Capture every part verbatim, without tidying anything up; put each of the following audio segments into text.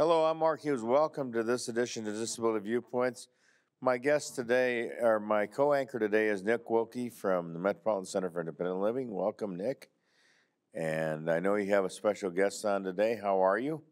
Hello, I'm Mark Hughes. Welcome to this edition of Disability Viewpoints. My guest today, or my co-anchor today, is Nick Wilkie from the Metropolitan Center for Independent Living. Welcome, Nick. And I know you have a special guest on today. How are you?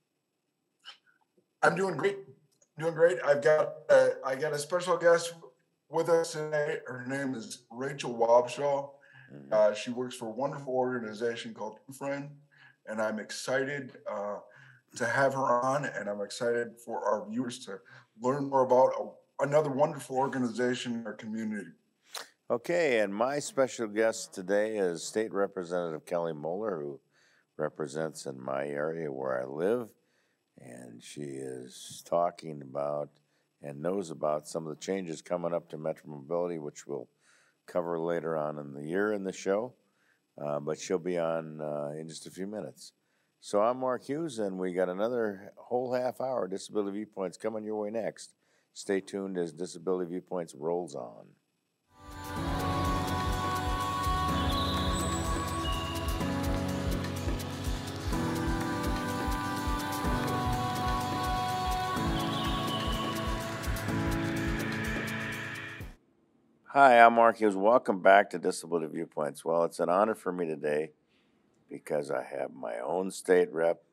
I'm doing great. Doing great. I've got uh, I got a special guest with us today. Her name is Rachel Wobschall. Mm-hmm. Uh, she works for a wonderful organization called Two Friend, and I'm excited uh, to have her on, and I'm excited for our viewers to learn more about a, another wonderful organization in our community. Okay, and my special guest today is State Representative Kelly Moller, who represents in my area where I live, and she is talking about and knows about some of the changes coming up to Metro Mobility, which we'll cover later on in the year in the show, uh, but she'll be on uh, in just a few minutes. So I'm Mark Hughes, and we got another whole half hour of Disability Viewpoints coming your way next. Stay tuned as Disability Viewpoints rolls on. Hi, I'm Mark Hughes. Welcome back to Disability Viewpoints. Well, it's an honor for me today because I have my own state rep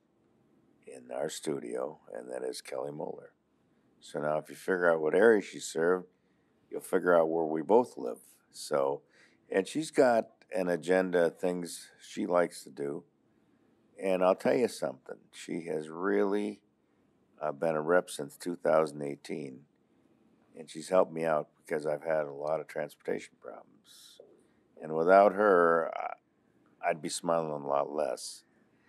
in our studio, and that is Kelly Moller. So now if you figure out what area she served, you'll figure out where we both live. So, and she's got an agenda of things she likes to do. And I'll tell you something, she has really uh, been a rep since two thousand eighteen. And she's helped me out because I've had a lot of transportation problems. And without her, I'd be smiling a lot less.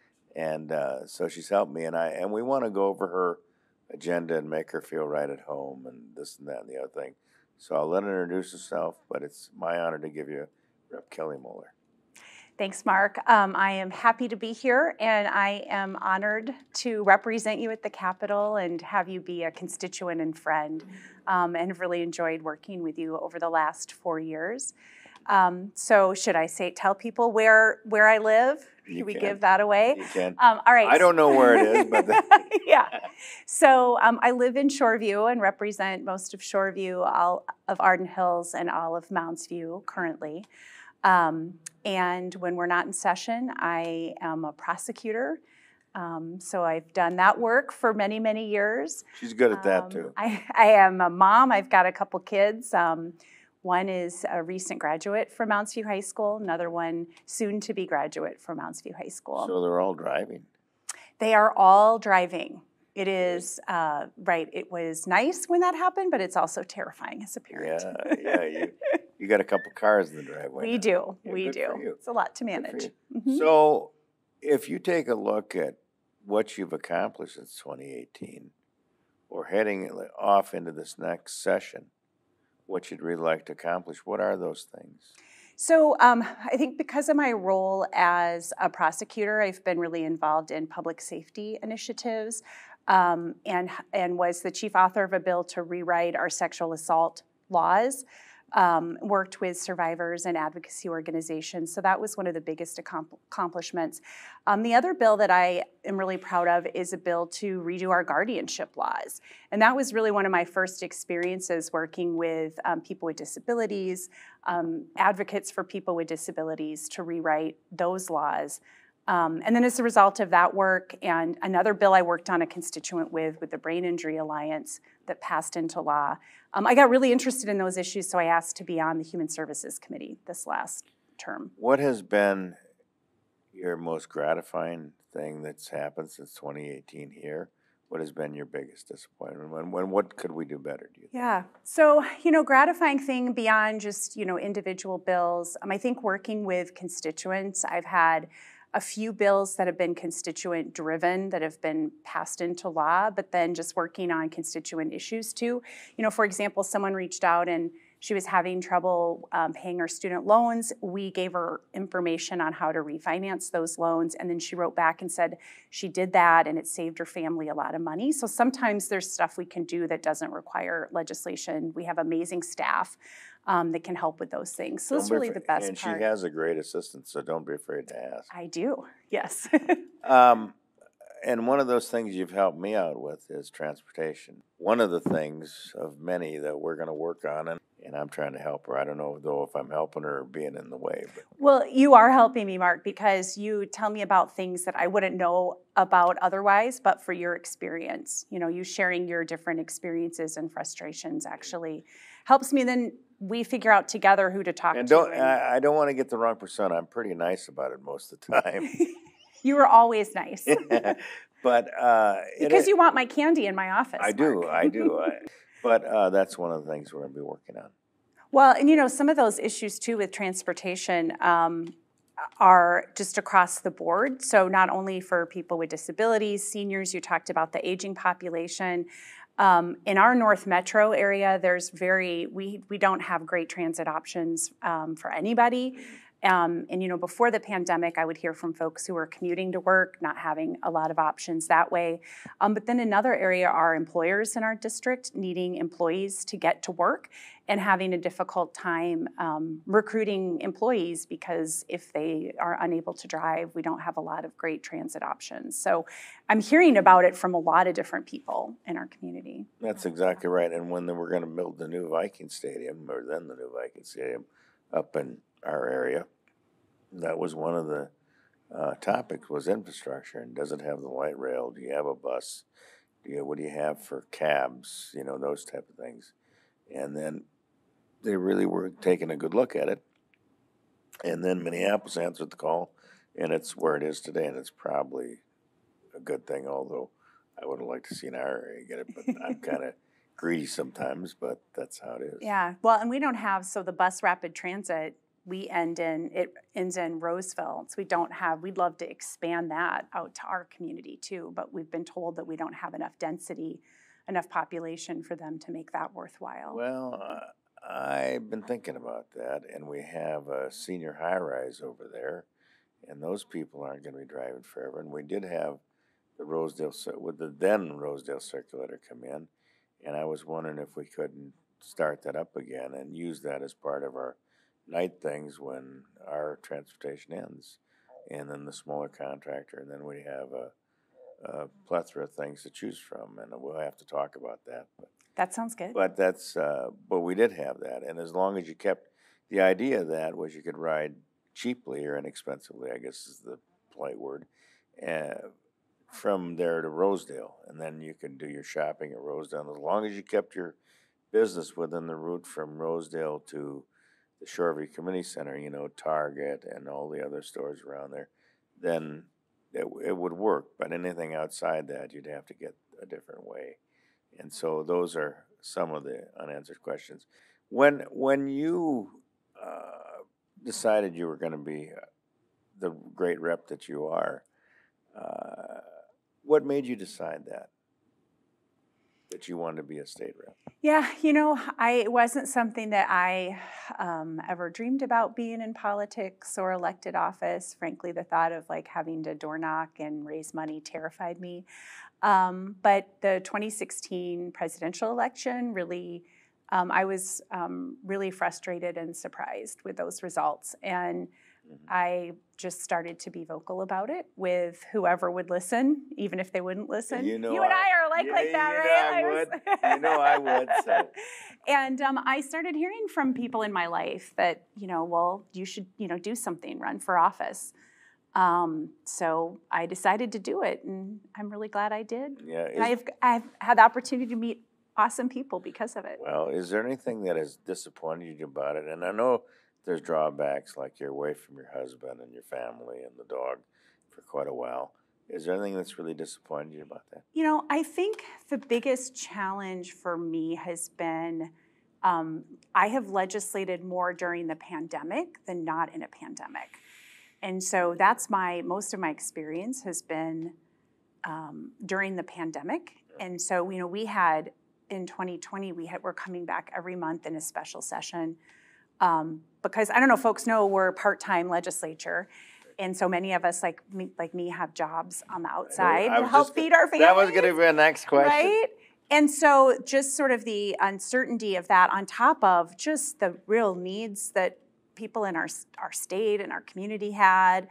And uh, so she's helped me, and I and we want to go over her agenda and make her feel right at home and this and that and the other thing. So I'll let her introduce herself, but it's my honor to give you Rep Kelly Moller. Thanks, Mark. Um, I am happy to be here, and I am honored to represent you at the Capitol and have you be a constituent and friend, um, and have really enjoyed working with you over the last four years. Um, so should I say, tell people where where I live? Should we give that away? You can. Um, all right. I don't know where it is, but the- yeah. So um, I live in Shoreview and represent most of Shoreview, all of Arden Hills, and all of Mounds View currently. Um, and when we're not in session, I am a prosecutor. Um, so I've done that work for many, many years. She's good at that um, too. I, I am a mom. I've got a couple kids. Um, one is a recent graduate from Mounds View High School. Another one soon to be graduate from Mounds View High School. So they're all driving. They are all driving. It is, uh, right, it was nice when that happened, but it's also terrifying as a parent. Yeah, yeah, you, you got a couple cars in the driveway. We now. do, Yeah, we good do. for you. It's a lot to manage. Mm-hmm. So if you take a look at what you've accomplished since twenty eighteen, or heading off into this next session, what you'd really like to accomplish, what are those things? So um, I think because of my role as a prosecutor, I've been really involved in public safety initiatives, um, and, and was the chief author of a bill to rewrite our sexual assault laws. Um, worked with survivors and advocacy organizations. So that was one of the biggest accomplishments. Um, the other bill that I am really proud of is a bill to redo our guardianship laws. And that was really one of my first experiences working with um, people with disabilities, um, advocates for people with disabilities, to rewrite those laws. Um, and then as a result of that work and another bill I worked on a constituent with, with the Brain Injury Alliance that passed into law, um, I got really interested in those issues, so I asked to be on the Human Services Committee this last term. What has been your most gratifying thing that's happened since twenty eighteen here? What has been your biggest disappointment? When, when, what could we do better, do you think? Yeah, so, you know, gratifying thing beyond just, you know, individual bills, um, I think working with constituents, I've had a few bills that have been constituent driven that have been passed into law, but then just working on constituent issues too. You know, for example, someone reached out and she was having trouble um, paying her student loans. We gave her information on how to refinance those loans, and then she wrote back and said she did that and it saved her family a lot of money. So sometimes there's stuff we can do that doesn't require legislation. We have amazing staff um, that can help with those things. So that's really the best and part. And she has a great assistant, so don't be afraid to ask. I do, yes. um, and one of those things you've helped me out with is transportation. One of the things of many that we're going to work on, and, and I'm trying to help her. I don't know, though, if I'm helping her or being in the way. But. Well, you are helping me, Mark, because you tell me about things that I wouldn't know about otherwise, but for your experience. You know, you sharing your different experiences and frustrations actually helps me. Then we figure out together who to talk and to. Don't, and I, I don't want to get the wrong persona. I'm pretty nice about it most of the time. You were always nice. But uh, because it, you want my candy in my office. I do, Mark. I do. I, but uh, that's one of the things we're going to be working on. Well, and you know, some of those issues too with transportation um, are just across the board. So not only for people with disabilities, seniors, you talked about the aging population. Um, in our North Metro area, there's very, we, we don't have great transit options um, for anybody. Um, and, you know, before the pandemic, I would hear from folks who were commuting to work, not having a lot of options that way. Um, but then another area are employers in our district needing employees to get to work and having a difficult time um, recruiting employees because if they are unable to drive, we don't have a lot of great transit options. So I'm hearing about it from a lot of different people in our community. That's exactly right. And when they were going to build the new Viking Stadium, or then the new Viking Stadium up in our area, that was one of the uh, topics was infrastructure. And does it have the light rail? Do you have a bus? Do you, what do you have for cabs? You know, those type of things. And then they really were taking a good look at it. And then Minneapolis answered the call, and it's where it is today. And it's probably a good thing, although I would have liked to see in our area get it. But I'm kind of greedy sometimes, but that's how it is. Yeah, well, and we don't have, so the bus rapid transit, we end in, it ends in Roseville. So we don't have, we'd love to expand that out to our community too, but we've been told that we don't have enough density, enough population for them to make that worthwhile. Well, uh, I've been thinking about that, and we have a senior high-rise over there, and those people aren't going to be driving forever. And we did have the Rosedale, with the then Rosedale Circulator come in, and I was wondering if we couldn't start that up again and use that as part of our night things when our transportation ends, and then the smaller contractor, and then we have a, a plethora of things to choose from, and we'll have to talk about that. But, that sounds good. But that's, uh, but we did have that, and as long as you kept, the idea of that was you could ride cheaply or inexpensively, I guess is the polite word, uh, from there to Rosedale, and then you could do your shopping at Rosedale, as long as you kept your business within the route from Rosedale to the Shoreview Community Center, you know, Target and all the other stores around there, then it, it would work. But anything outside that, you'd have to get a different way. And so those are some of the unanswered questions. When when you uh, decided you were going to be the great rep that you are, uh, what made you decide that? That you wanted to be a state rep? Yeah, you know, I, it wasn't something that I um, ever dreamed about being in politics or elected office. Frankly, the thought of like having to door knock and raise money terrified me. Um, but the twenty sixteen presidential election really, um, I was um, really frustrated and surprised with those results. And I just started to be vocal about it with whoever would listen, even if they wouldn't listen. You, know you and I, I are like yeah, like that, you right? Know I would. You know I would. So. And um, I started hearing from people in my life that, you know, well, you should, you know, do something, run for office. Um, so I decided to do it, and I'm really glad I did. Yeah, and I've I've had the opportunity to meet awesome people because of it. Well, is there anything that has disappointed you about it? And I know there's drawbacks, like you're away from your husband and your family and the dog for quite a while. Is there anything that's really disappointed you about that? You know, I think the biggest challenge for me has been um, I have legislated more during the pandemic than not in a pandemic. And so that's my, most of my experience has been um, during the pandemic. And so, you know, we had, in twenty twenty, we had, we're coming back every month in a special session. Um, because I don't know if folks know, we're a part-time legislature. And so many of us, like me, like me, have jobs on the outside to help just, feed our families. That was going to be our next question. Right? And so just sort of the uncertainty of that on top of just the real needs that people in our, our state and our community had,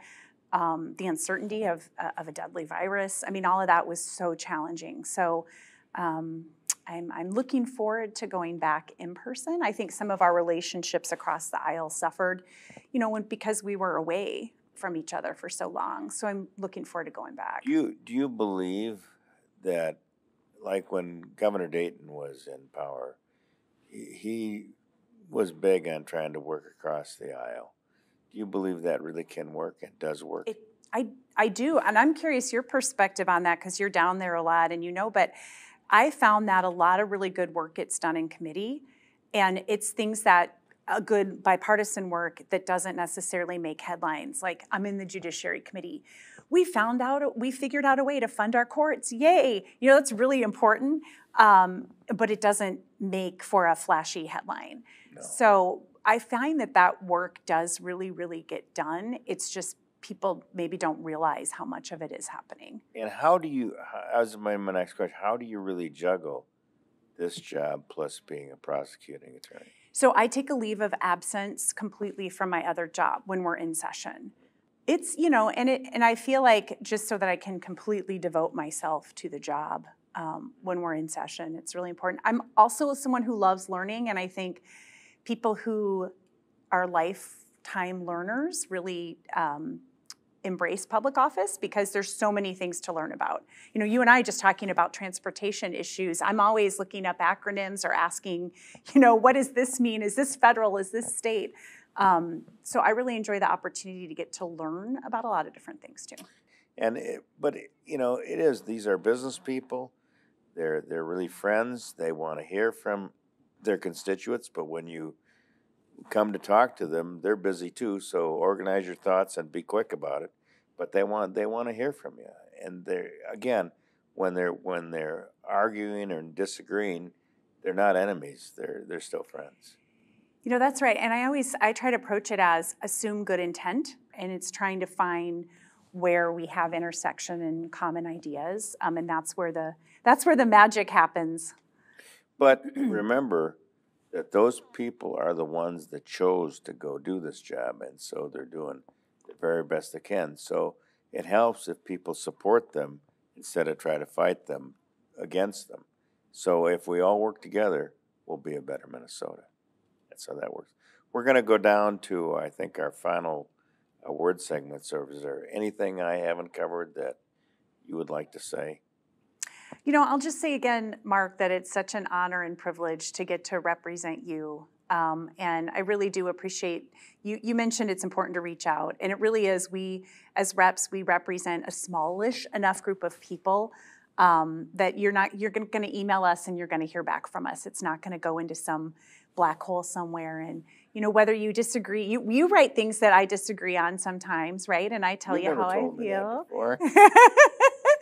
um, the uncertainty of, uh, of a deadly virus. I mean, all of that was so challenging. So um, I'm, I'm looking forward to going back in person. I think some of our relationships across the aisle suffered, you know, when, because we were away from each other for so long. So I'm looking forward to going back. Do you, do you believe that, like when Governor Dayton was in power, he, he was big on trying to work across the aisle? Do you believe that really can work and does work? It, I, I do, and I'm curious your perspective on that because you're down there a lot and you know, but I found that a lot of really good work gets done in committee, and it's things that, a good bipartisan work that doesn't necessarily make headlines. Like, I'm in the Judiciary Committee. We found out, we figured out a way to fund our courts, yay! You know, that's really important, um, but it doesn't make for a flashy headline. No. So I find that that work does really, really get done. It's just people maybe don't realize how much of it is happening. And how do you, as my, my next question, how do you really juggle this job plus being a prosecuting attorney? So I take a leave of absence completely from my other job when we're in session. It's, you know, and it, and I feel like just so that I can completely devote myself to the job um, when we're in session, it's really important. I'm also someone who loves learning, and I think people who are lifetime learners really um, embrace public office because there's so many things to learn about. You know, you and I just talking about transportation issues. I'm always looking up acronyms or asking, you know, what does this mean? Is this federal? Is this state? Um, so I really enjoy the opportunity to get to learn about a lot of different things too. And it, but it, you know, it is. These are business people. They're they're really friends. They want to hear from their constituents. But when you come to talk to them, they're busy too. So organize your thoughts and be quick about it. But they want they want to hear from you. And they're again, when they're when they're arguing or disagreeing, they're not enemies. They're they're still friends. You know, that's right. And I always I try to approach it as assume good intent, and it's trying to find where we have intersection and common ideas, um, and that's where the that's where the magic happens. But remember that those people are the ones that chose to go do this job, and so they're doing the very best they can. So it helps if people support them instead of try to fight them against them. So if we all work together, we'll be a better Minnesota. That's how that works. We're going to go down to, I think, our final uh, word segment. So is there anything I haven't covered that you would like to say? You know, I'll just say again, Mark, that it's such an honor and privilege to get to represent you. Um, and I really do appreciate, you, you mentioned it's important to reach out. And it really is. We, as reps, we represent a smallish enough group of people um, that you're not, you're going to email us and you're going to hear back from us. It's not going to go into some black hole somewhere. And, you know, whether you disagree, you, you write things that I disagree on sometimes, right? And I tell You've you never how I told me feel. that before.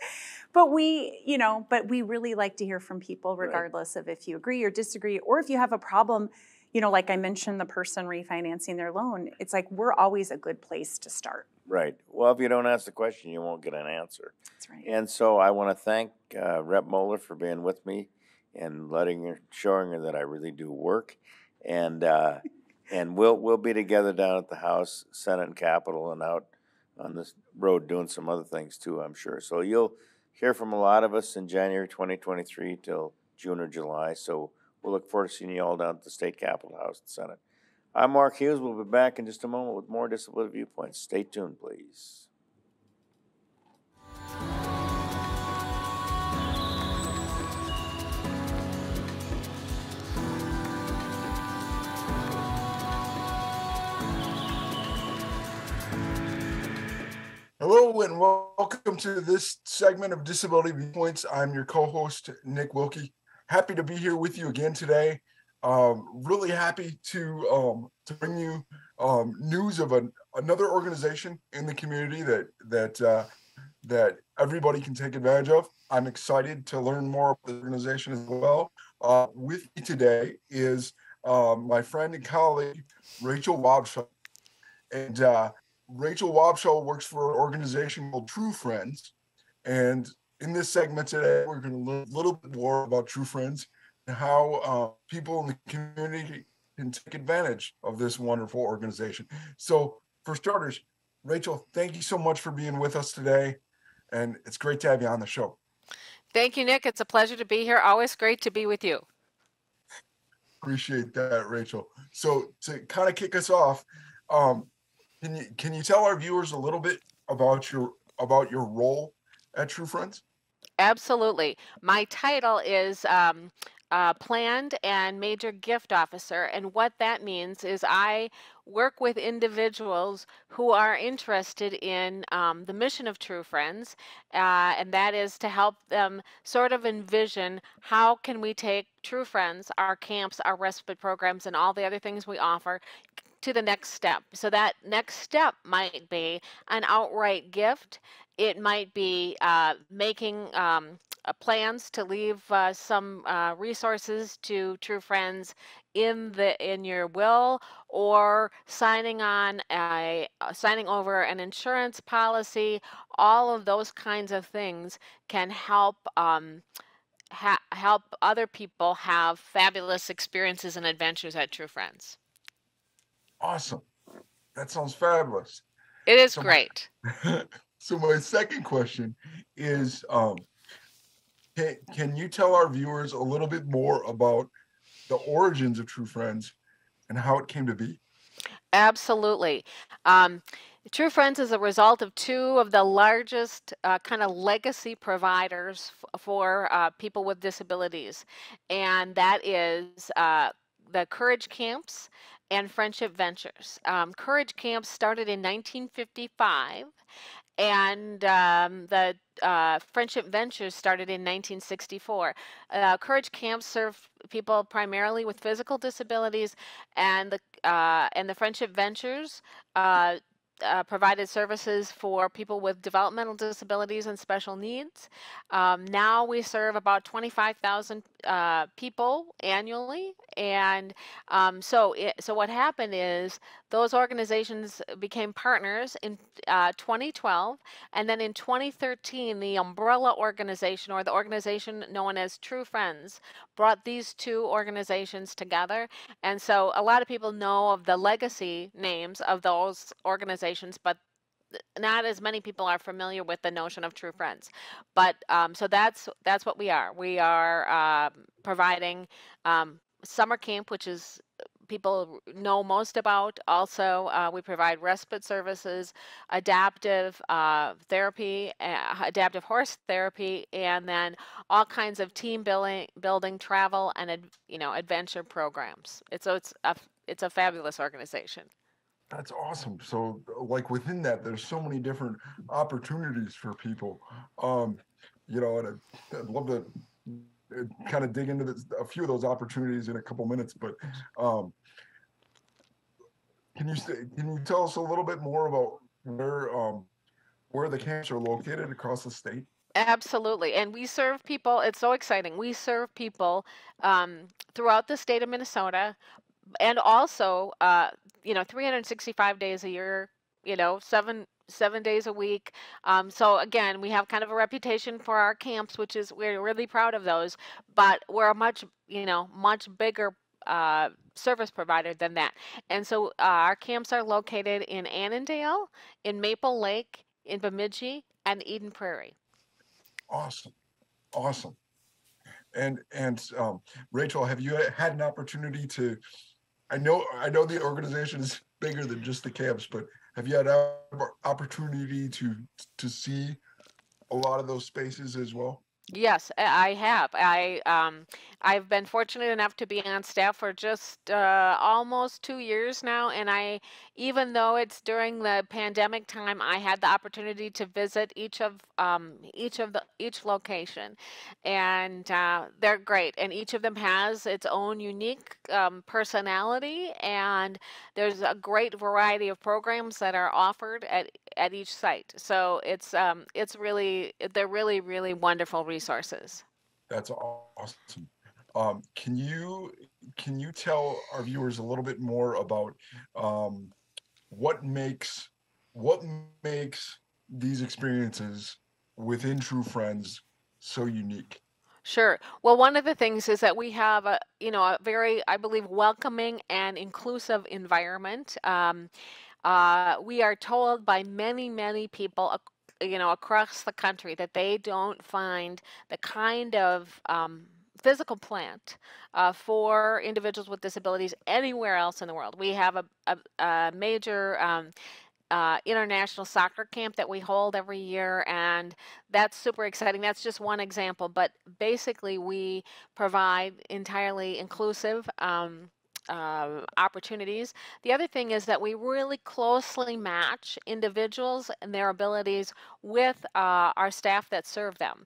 But we, you know, but we really like to hear from people regardless Right. of if you agree or disagree, or if you have a problem, you know, like I mentioned, the person refinancing their loan, it's like we're always a good place to start. Right. Well, if you don't ask the question, you won't get an answer. That's right. And so I want to thank uh, Rep Moller for being with me and letting her, showing her that I really do work. And uh, and we'll we'll be together down at the House, Senate, and Capitol, and out on this road doing some other things too, I'm sure. So you'll hear from a lot of us in January twenty twenty-three till June or July. So we'll look forward to seeing you all down at the State Capitol, House, and Senate. I'm Mark Hughes. We'll be back in just a moment with more Disability Viewpoints. Stay tuned, please. Hello and welcome to this segment of Disability Viewpoints. I'm your co-host, Nick Wilkie. Happy to be here with you again today. Um, really happy to um, to bring you um, news of an, another organization in the community that that uh, that everybody can take advantage of. I'm excited to learn more about the organization as well. Uh, with me today is um, my friend and colleague, Rachel Wobschall. And uh, Rachel Wobschall works for an organization called True Friends. And in this segment today, we're going to learn a little bit more about True Friends and how uh, people in the community can take advantage of this wonderful organization. So for starters, Rachel, thank you so much for being with us today, and it's great to have you on the show. Thank you, Nick. It's a pleasure to be here. Always great to be with you. Appreciate that, Rachel. So to kind of kick us off, um, can you can you tell our viewers a little bit about your about your role at True Friends? Absolutely. My title is um, uh, Planned and Major Gift Officer, and what that means is I work with individuals who are interested in um, the mission of True Friends, uh, and that is to help them sort of envision how can we take True Friends, our camps, our respite programs, and all the other things we offer to the next step. So that next step might be an outright gift. It might be uh, making um, uh, plans to leave uh, some uh, resources to True Friends in the in your will, or signing on a uh, signing over an insurance policy. All of those kinds of things can help um, ha- help other people have fabulous experiences and adventures at True Friends. Awesome. That sounds fabulous. It is so great. My, so my second question is, um, can, can you tell our viewers a little bit more about the origins of True Friends and how it came to be? Absolutely. Um, True Friends is a result of two of the largest uh, kind of legacy providers f- for uh, people with disabilities, and that is uh, the Courage Camps and Friendship Ventures. Um, Courage Camps started in nineteen fifty-five, and um, the uh, Friendship Ventures started in nineteen sixty-four. Uh, Courage Camps serve people primarily with physical disabilities, and the uh, and the Friendship Ventures uh, uh, provided services for people with developmental disabilities and special needs. Um, now we serve about twenty-five thousand uh, people annually, and um, so it, so what happened is those organizations became partners in uh, twenty twelve, and then in twenty thirteen, the umbrella organization, or the organization known as True Friends, brought these two organizations together. And so a lot of people know of the legacy names of those organizations, but not as many people are familiar with the notion of True Friends. But um, so that's that's what we are. We are uh, providing um, summer camp, which is people know most about. Also, uh, we provide respite services, adaptive uh, therapy, uh, adaptive horse therapy, and then all kinds of team building, building, travel, and you know adventure programs. It's so it's a it's a fabulous organization. That's awesome. So, like within that, there's so many different opportunities for people. Um, you know, and I'd, I'd love to kind of dig into this, a few of those opportunities in a couple minutes. But um, can you say, can you tell us a little bit more about where um, where the camps are located across the state? Absolutely. And we serve people, it's so exciting. We serve people um, throughout the state of Minnesota, and also, uh, you know, three hundred sixty-five days a year, you know, seven seven days a week. Um, so again, we have kind of a reputation for our camps, which is, we're really proud of those, but we're a much, you know, much bigger uh, service provider than that. And so uh, our camps are located in Annandale, in Maple Lake, in Bemidji, and Eden Prairie. Awesome, awesome. And and um, Rachel, have you had an opportunity to? I know I know the organization is bigger than just the camps, but have you had an opportunity to to see a lot of those spaces as well? Yes, I have. I um, I've been fortunate enough to be on staff for just uh, almost two years now, and I, even though it's during the pandemic time, I had the opportunity to visit each of um, each of the each location, and uh, they're great. And each of them has its own unique um, personality, and there's a great variety of programs that are offered at at each site. So it's um, it's really they're really really wonderful resources. That's awesome. Um, can you can you tell our viewers a little bit more about um, what makes what makes these experiences within True Friends so unique? Sure. Well, one of the things is that we have a, you know, a very, I believe, welcoming and inclusive environment. Um, Uh, we are told by many, many people, ac- you know, across the country that they don't find the kind of um, physical plant uh, for individuals with disabilities anywhere else in the world. We have a, a, a major um, uh, international soccer camp that we hold every year, and that's super exciting. That's just one example, but basically we provide entirely inclusive um, uh, opportunities. The other thing is that we really closely match individuals and their abilities with uh, our staff that serve them.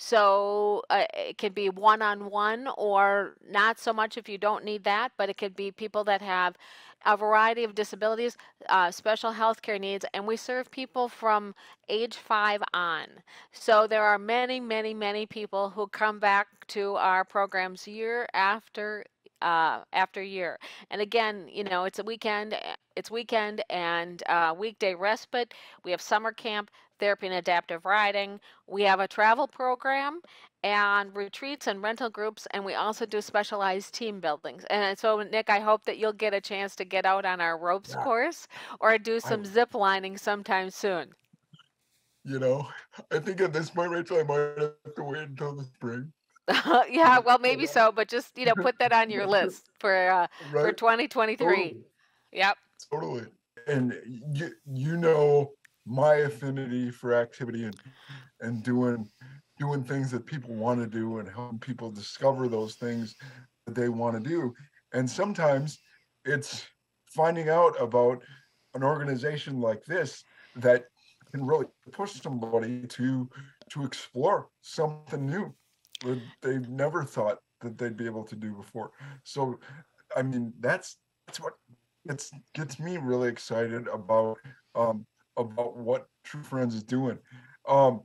So uh, it could be one-on-one or not so much if you don't need that, but it could be people that have a variety of disabilities, uh, special health care needs, and we serve people from age five on. So there are many, many, many people who come back to our programs year after uh, after year. And again, you know, it's a weekend, it's weekend and uh, weekday respite. We have summer camp, therapy and adaptive riding. We have a travel program and retreats and rental groups, and we also do specialized team buildings. And so, Nick, I hope that you'll get a chance to get out on our ropes Yeah, course or do I, some zip lining sometime soon. you know, I think at this point, Rachel, I might have to wait until the spring. Yeah, well, But, maybe so, but just, you know, put that on your uh, list for uh, for right? twenty twenty-three. Totally, Yep. totally. And you, you know, my affinity for activity and and doing doing things that people want to do and helping people discover those things that they want to do. And sometimes it's finding out about an organization like this that can really push somebody to to explore something new that they've never thought that they'd be able to do before. So I mean that's that's what gets gets me really excited about um about what True Friends is doing. Um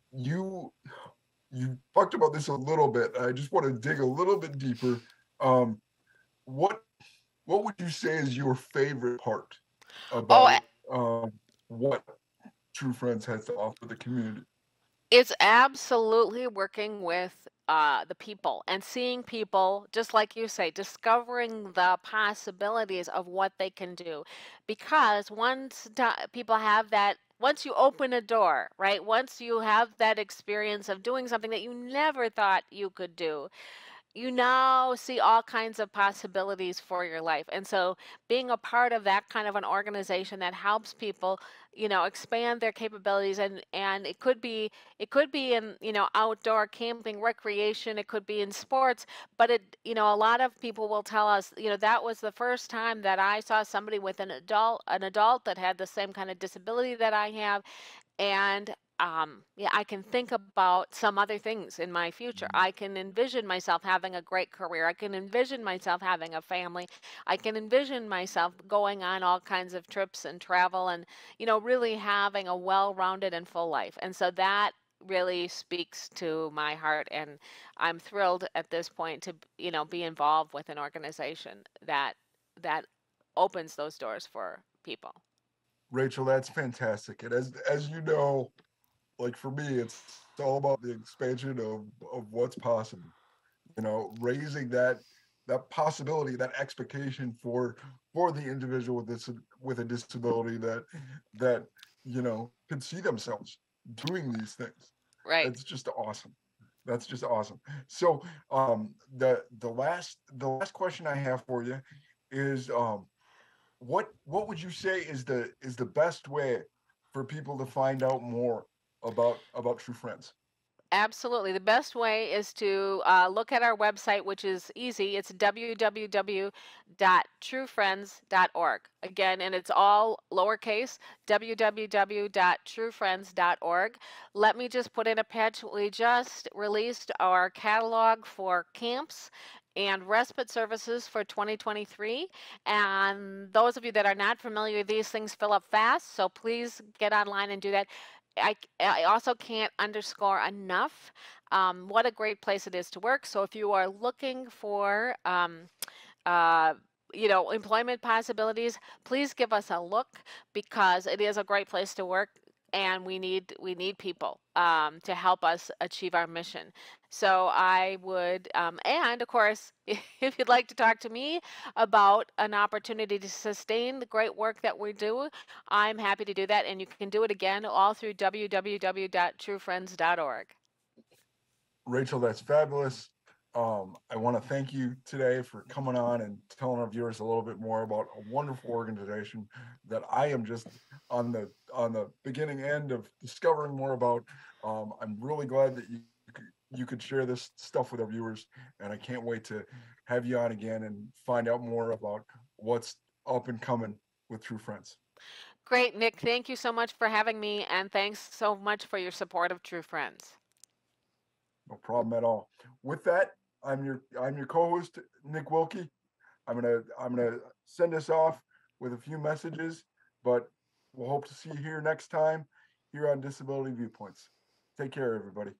you you talked about this a little bit. I just want to dig a little bit deeper. Um, what what would you say is your favorite part Oh, about um, what True Friends has to offer the community? it's absolutely working with uh, the people and seeing people, just like you say, discovering the possibilities of what they can do. Because once da- people have that, once you open a door, right? Once you have that experience of doing something that you never thought you could do, you now see all kinds of possibilities for your life. And so being a part of that kind of an organization that helps people, you know, expand their capabilities, and and it could be it could be in, you know, outdoor camping, recreation, it could be in sports, but it, you know, a lot of people will tell us, you know, that was the first time that I saw somebody with an adult an adult that had the same kind of disability that I have. And um, yeah, I can think about some other things in my future. I can envision myself having a great career. I can envision myself having a family. I can envision myself going on all kinds of trips and travel and, you know, really having a well-rounded and full life. And so that really speaks to my heart. And I'm thrilled at this point to, you know, be involved with an organization that that opens those doors for people. Rachel, that's fantastic. And as as you know, like for me, it's all about the expansion of of what's possible. You know, raising that that possibility, that expectation for for the individual with this with a disability that that you know can see themselves doing these things. Right. It's just awesome. That's just awesome. So um the the last the last question I have for you is um what what would you say is the is the best way for people to find out more about about True Friends? Absolutely. The best way is to uh, look at our website, which is easy. It's w w w dot true friends dot org. Again, and it's all lowercase, w w w dot true friends dot org. Let me just put in a pitch. We just released our catalog for camps and respite services for twenty twenty-three. And those of you that are not familiar, these things fill up fast. So please get online and do that. I, I also can't underscore enough um, what a great place it is to work. So if you are looking for, um, uh, you know, employment possibilities, please give us a look because it is a great place to work. and we need we need people um, to help us achieve our mission. So I would, um, and of course, if you'd like to talk to me about an opportunity to sustain the great work that we do, I'm happy to do that. And you can do it again all through w w w dot true friends dot org. Rachel, that's fabulous. Um, I want to thank you today for coming on and telling our viewers a little bit more about a wonderful organization that I am just on the on the beginning end of discovering more about. Um, I'm really glad that you you could share this stuff with our viewers, and I can't wait to have you on again and find out more about what's up and coming with True Friends. Great, Nick. Thank you so much for having me, and thanks so much for your support of True Friends. No problem at all. With that, I'm your I'm your co-host, Nick Wilkie. I'm gonna I'm gonna send us off with a few messages, but we'll hope to see you here next time here on Disability Viewpoints. Take care, everybody.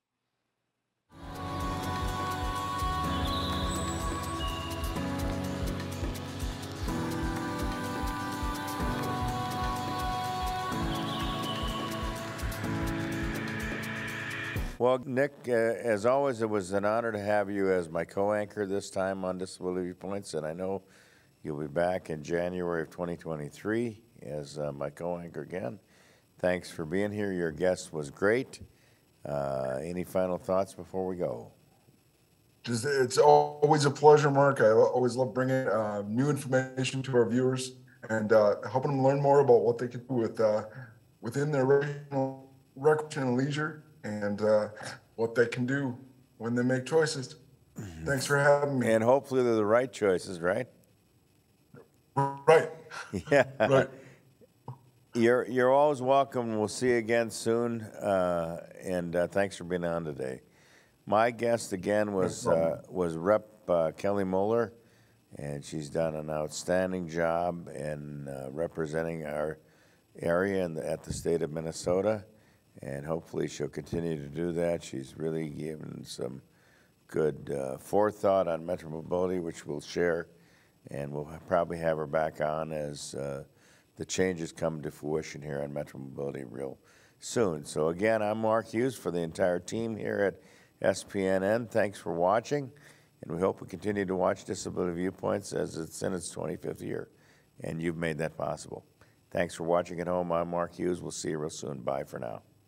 Well, Nick, uh, as always, it was an honor to have you as my co-anchor this time on Disability Viewpoints, and I know you'll be back in January of twenty twenty-three as uh, my co-anchor again. Thanks for being here. Your guest was great. Uh, any final thoughts before we go? Just, it's always a pleasure, Mark. I always love bringing uh, new information to our viewers and uh, helping them learn more about what they can do with uh, within their recreational, recreational leisure and uh, what they can do when they make choices. Thanks for having me. And hopefully they're the right choices, right? Right. Yeah. Right. You're you're always welcome. We'll see you again soon. Uh, and uh, thanks for being on today. My guest again was uh, was Rep uh, Kelly Moller, and she's done an outstanding job in uh, representing our area in the, at the state of Minnesota, and hopefully she'll continue to do that. She's really given some good uh, forethought on Metro Mobility, which we'll share, and we'll probably have her back on as uh, the changes come to fruition here on Metro Mobility real soon. So again, I'm Mark Hughes for the entire team here at S P N N. Thanks for watching, and we hope we continue to watch Disability Viewpoints as it's in its twenty-fifth year, and you've made that possible. Thanks for watching at home. I'm Mark Hughes. We'll see you real soon. Bye for now.